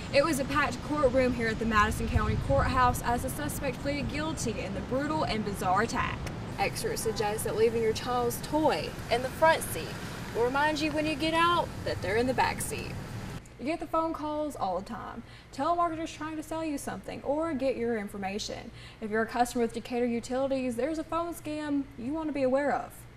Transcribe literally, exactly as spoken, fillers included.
It was a packed courtroom here at the Madison County Courthouse as the suspect pleaded guilty in the brutal and bizarre attack. Experts suggest that leaving your child's toy in the front seat will remind you when you get out that they're in the back seat. You get the phone calls all the time. Telemarketers trying to sell you something or get your information. If you're a customer with Decatur Utilities, there's a phone scam you want to be aware of.